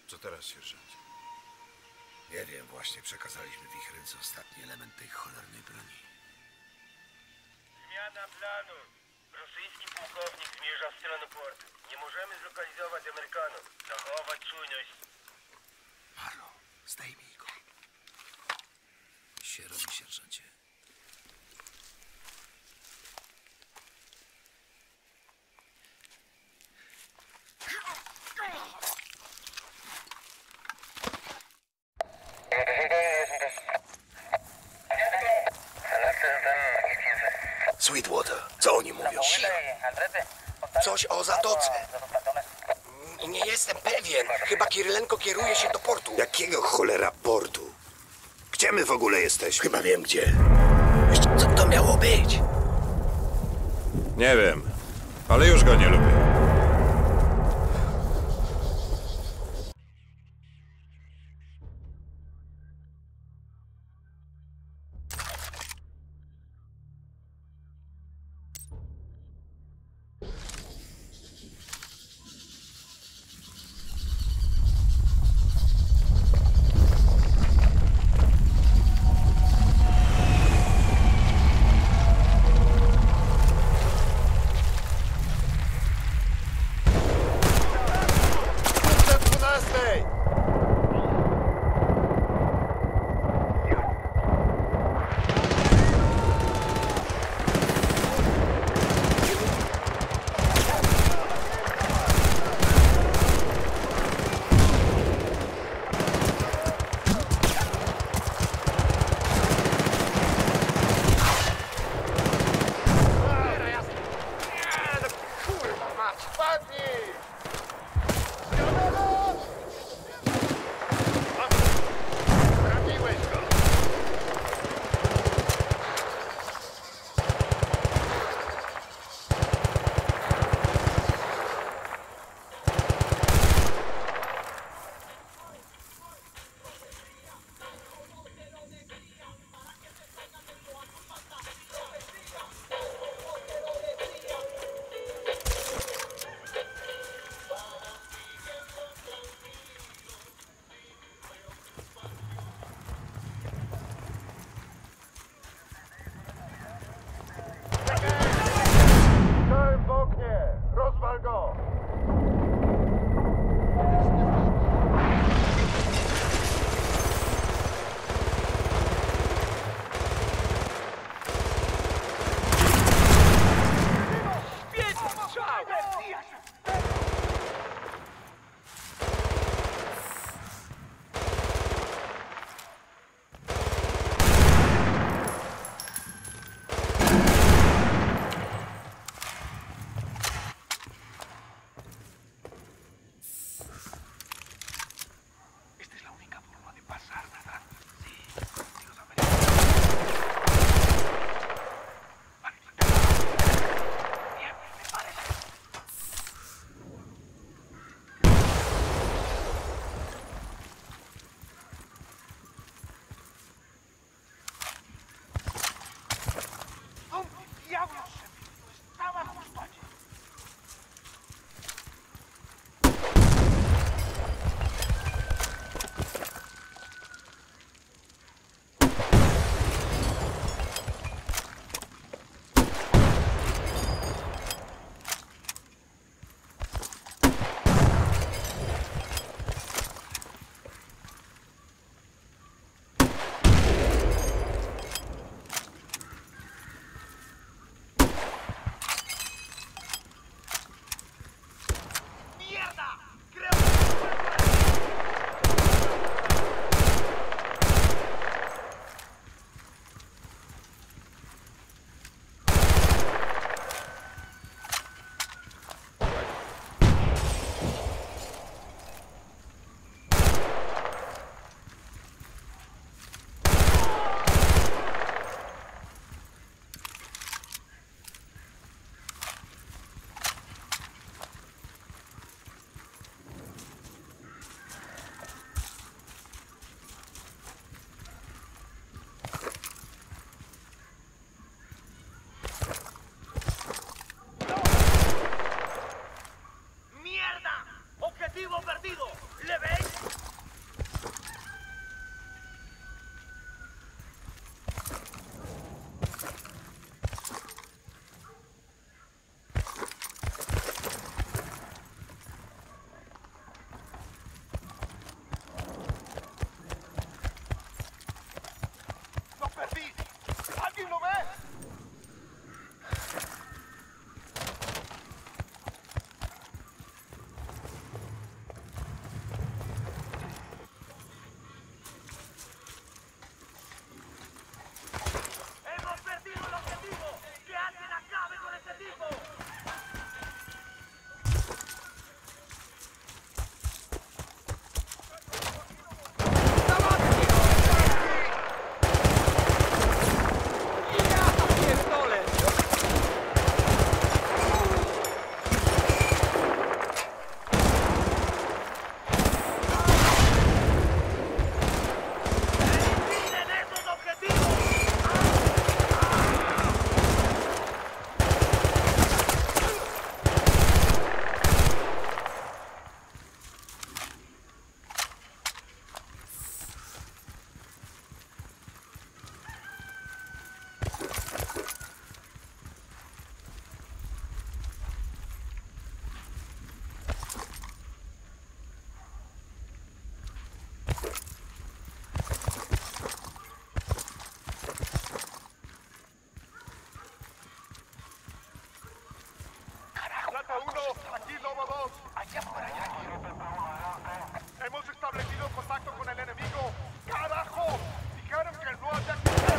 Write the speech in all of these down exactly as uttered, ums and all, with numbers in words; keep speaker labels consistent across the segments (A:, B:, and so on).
A: Co teraz, sierżancie?
B: Nie wiem, właśnie przekazaliśmy w ich ręce ostatni element tej cholernej broni.
C: Zmiana planu. Rosyjski pułkownik zmierza w stronę portu. Nie możemy zlokalizować Amerykanów. Zachować czujność.
B: Marlo, zdejmij go. Się robi, sierżancie. Sweetwater, co oni mówią? Coś o zatoce. Nie jestem pewien. Chyba Kirylenko kieruje się do portu.
D: Jakiego cholera portu? Gdzie my w ogóle jesteśmy?
B: Chyba wiem gdzie. Jeszcze co to miało być?
A: Nie wiem, ale już go nie lubię.
C: uno, aquí Lobo dos. Hemos establecido contacto con el enemigo. ¡Carajo! Dijeron que no había...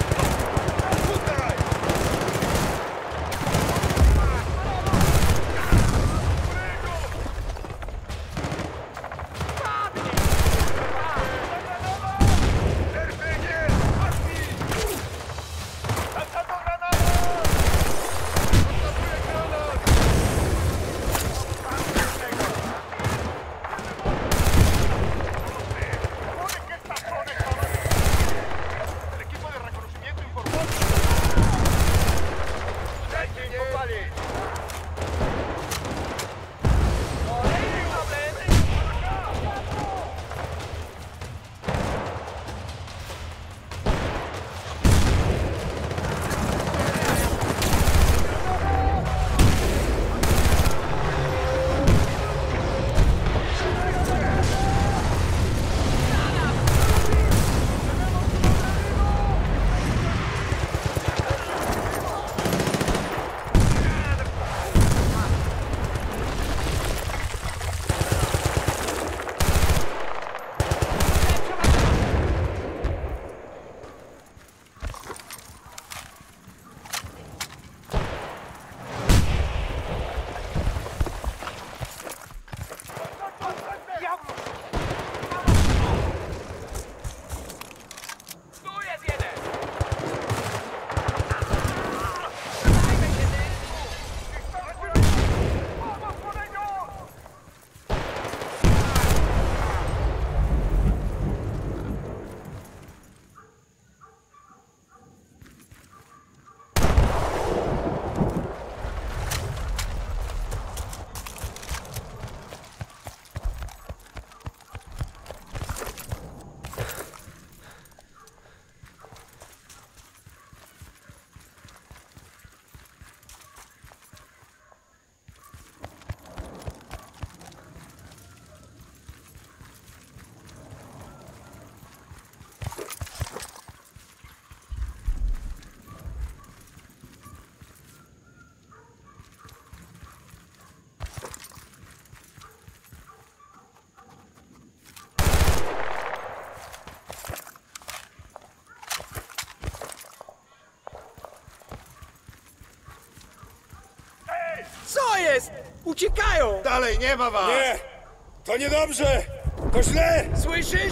B: Co jest? Uciekają!
D: Dalej, nie ma was!
A: Nie! To niedobrze! To źle!
B: Słyszysz?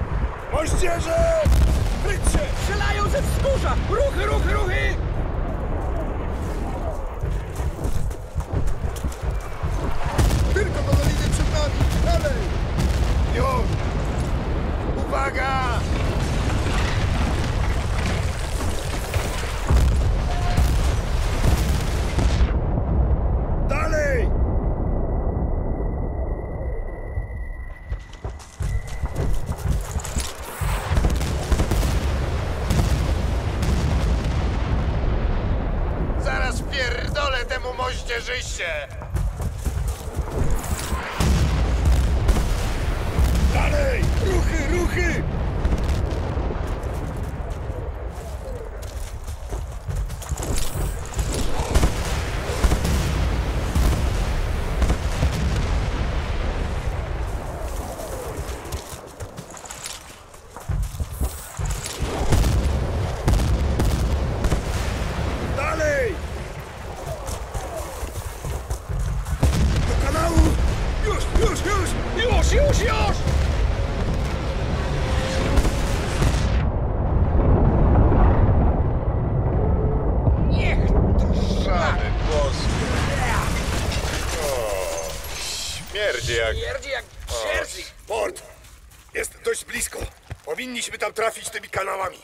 A: Moździerze! Kryć się!
B: Strzelają ze wzgórza! Ruchy, ruchy, ruchy!
D: Tylko do doliny przed nami! Dalej! Już! Uwaga! Dalej!
A: Zaraz pierdolę temu moździerzyście!
D: Dalej! Ruchy, ruchy! Dalej! Do kanału! Już, już, już!
B: Już, już, już! Niech to
A: Rany boskie! O, śmierdzi jak...
B: śmierdzi jak sierżnik.
D: Port! Jest dość blisko. Powinniśmy tam trafić tymi kanałami.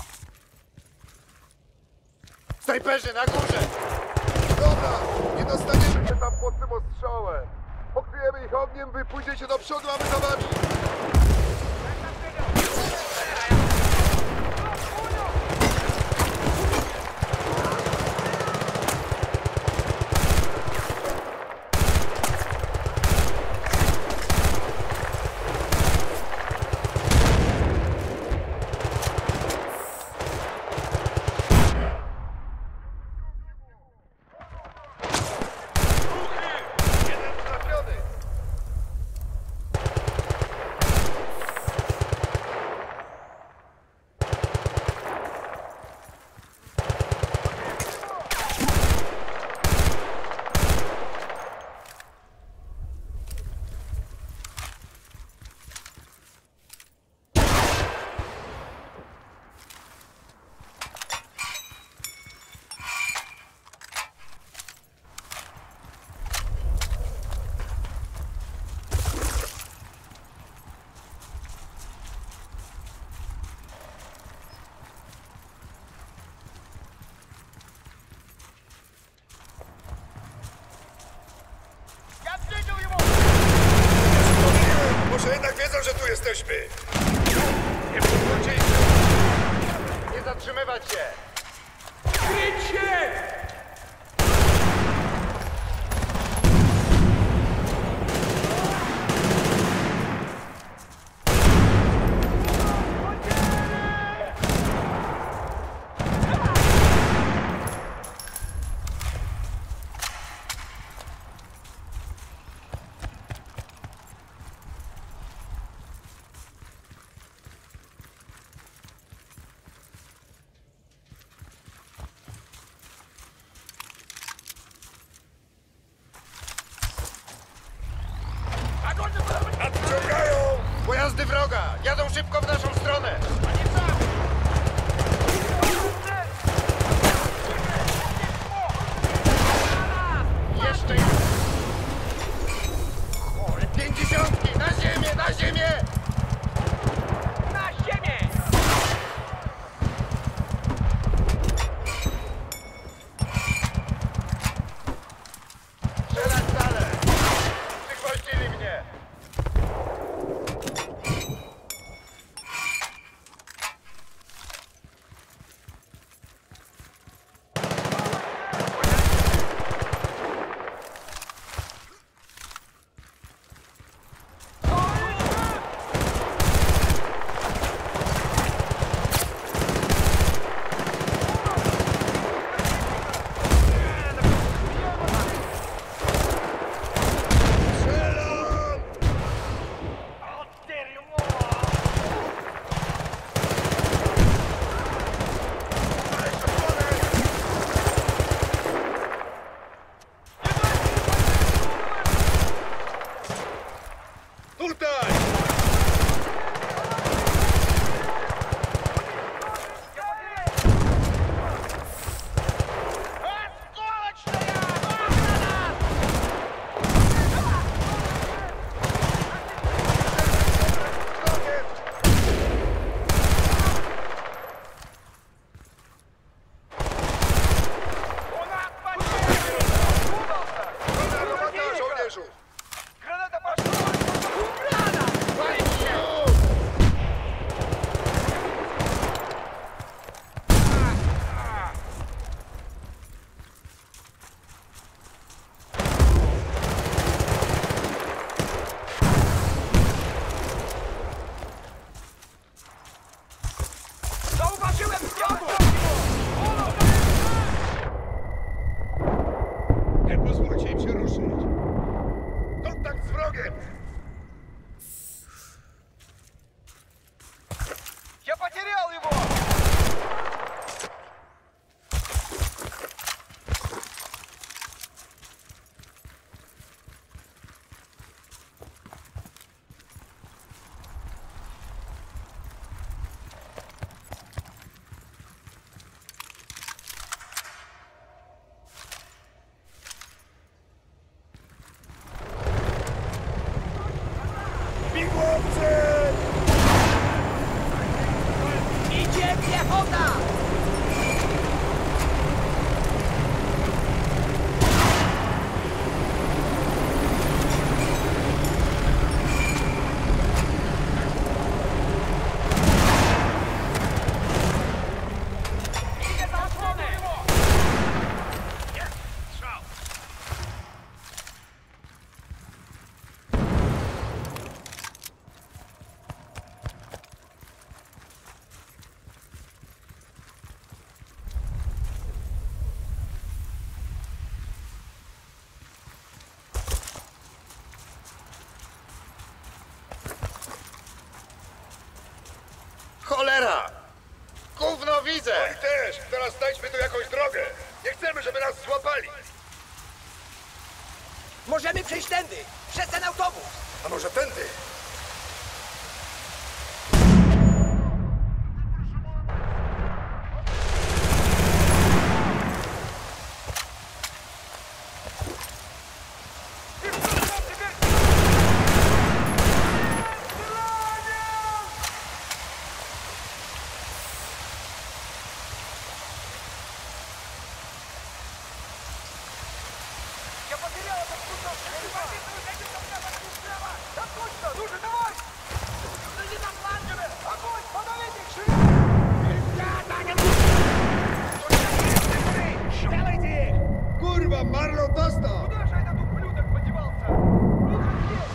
A: Snajperzy na górze!
D: Dobra, nie dostaniemy się tam pod tym ostrzałem. Pokryjemy ich ogniem, wy pójdziecie do przodu, a my za wami.
C: wroga! Jadą szybko w naszą stronę! Oni sami! Jeszcze jeden! Chore, pięćdziesiątki! Na ziemię, na ziemię! Na ziemię! Strzelać dalej! Przygwoździli mnie!
D: Tutaj! Dobra robota, żołnierzu!
C: Granata poszła! Zauważyłem wrogu!
D: Nie pozwólcie im się ruszyć! Kontakt z wrogiem!
C: Я потерял его!
D: Bigłowcy!
B: Idzie piechota!
C: Idzie za osłonę! Jest strzał!
B: Cholera!
C: Gówno widzę!
D: No i też! Teraz znajdźmy tu jakąś drogę! Nie chcemy, żeby nas złapali!
B: Możemy przejść tędy! Przez ten autobus!
D: A może tędy?
C: Я потерял этот кусок! Да точно! Нужно, давай! Следи за флангами! Огонь! Подавите их! Делайте их!
D: Kurwa, Marlo, dostał!
C: Куда же этот ублюдок подевался? Он же здесь!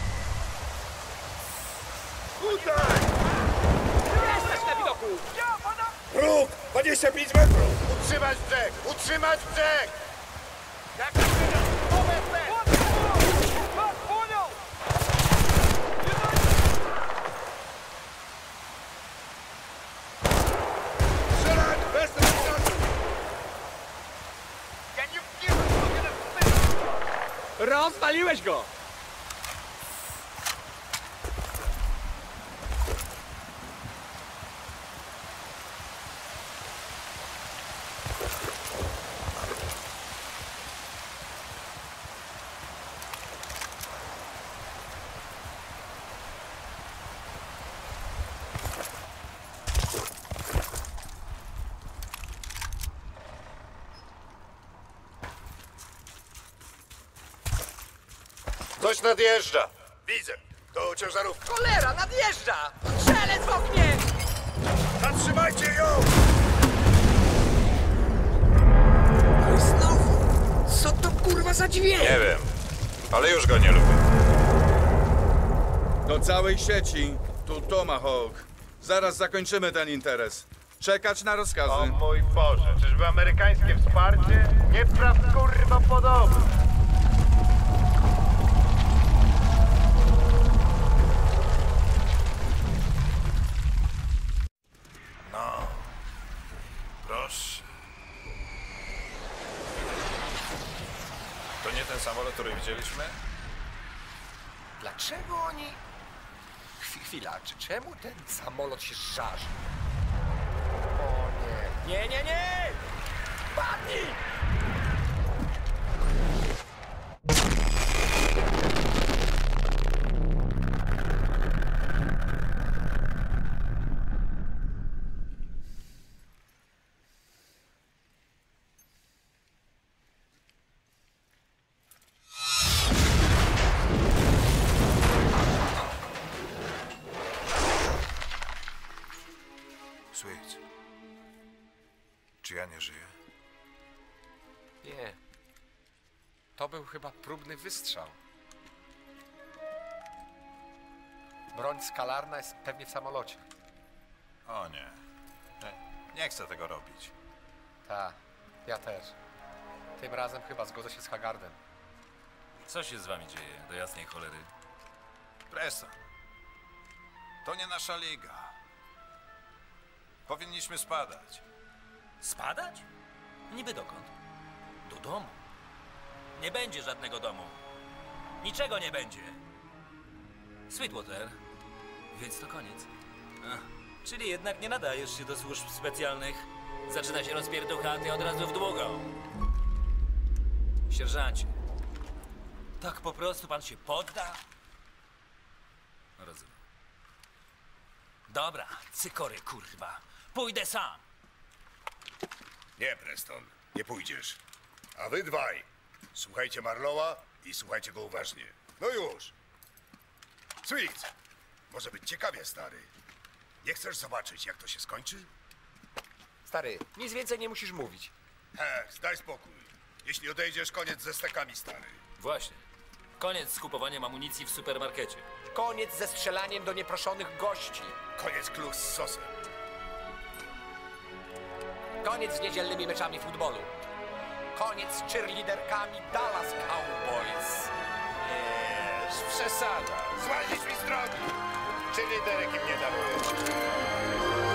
D: Tutaj!
B: Jesteś na widoku!
C: Я подам!
D: Próg! dwadzieścia pięć metrów!
C: Utrzymać brzeg! Utrzymać brzeg! Jak Вас понял!
D: Strzelać bez rozkazu!
C: Я не вижу, что ты нас
B: Rozwaliłeś go!
A: Coś nadjeżdża.
D: Widzę. To ciężarówka.
B: Cholera, nadjeżdża! Strzelec w oknie!
D: Zatrzymajcie ją!
B: No i znowu! Co to kurwa za dźwięk?
A: Nie wiem, ale już go nie lubię.
E: Do całej sieci. Tu Tomahawk. Zaraz zakończymy ten interes. Czekać na rozkazy.
C: O mój Boże, czyżby amerykańskie wsparcie? Nie praw kurwa podoby.
A: No, proszę. To nie ten samolot, który widzieliśmy?
B: Dlaczego oni... Chwi- Chwila, czy czemu ten samolot się żarzy? O nie. Nie, nie, nie! Padnij!
A: Sweet. Czy ja nie żyję?
B: Nie. To był chyba próbny wystrzał. Broń skalarna jest pewnie w samolocie.
A: O nie. Nie, nie chcę tego robić.
B: Tak, ja też. Tym razem chyba zgodzę się z Haggardem.
F: Co się z wami dzieje, do jasnej cholery?
A: Preston. To nie nasza liga. Powinniśmy spadać.
F: Spadać? Niby dokąd? Do domu. Nie będzie żadnego domu. Niczego nie będzie. Sweetwater. Więc to koniec. Ach, czyli jednak nie nadajesz się do służb specjalnych. Zaczyna się rozpierducha, a ty od razu w długą. Sierżancie. Tak po prostu pan się podda? Rozumiem. Dobra, cykory, kurwa. Pójdę sam.
D: Nie, Preston, nie pójdziesz. A wy dwaj, słuchajcie Marlowa i słuchajcie go uważnie. No już. Sweet, może być ciekawie, stary. Nie chcesz zobaczyć, jak to się skończy?
B: Stary, nic więcej nie musisz mówić.
D: He, daj spokój. Jeśli odejdziesz, koniec ze stekami, stary.
F: Właśnie. Koniec z kupowaniem amunicji w supermarkecie.
B: Koniec ze strzelaniem do nieproszonych gości.
D: Koniec klucz z sosem.
B: Koniec z niedzielnymi meczami futbolu. Koniec z cheerleaderkami Dallas Cowboys.
D: Jest przesada. Zwalnić mi z drogi. Czy liderek im nie darujesz?